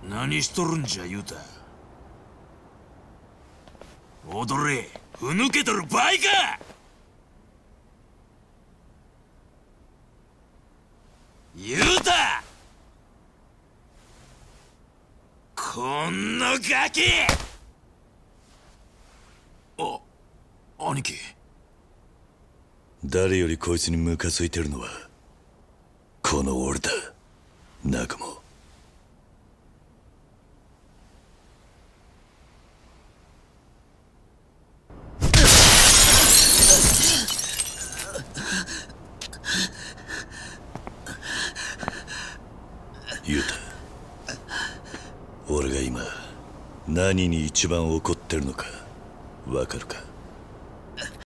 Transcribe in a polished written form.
何しとるんじゃ、ユタ。踊れ、ふぬけとる場合か。ユタ、こんなガキ。兄貴。 誰よりこいつにムカついてるのはこの俺だ、ナグモ。ユタ、俺が今何に一番怒ってるのかわかるか？